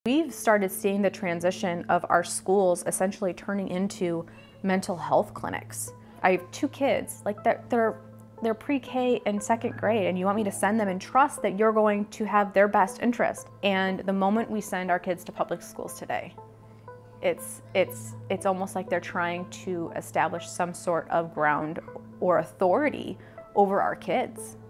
We've started seeing the transition of our schools essentially turning into mental health clinics. I have 2 kids, like they're pre-K and 2nd grade, and you want me to send them and trust that you're going to have their best interest. And the moment we send our kids to public schools today, it's almost like they're trying to establish some sort of ground or authority over our kids.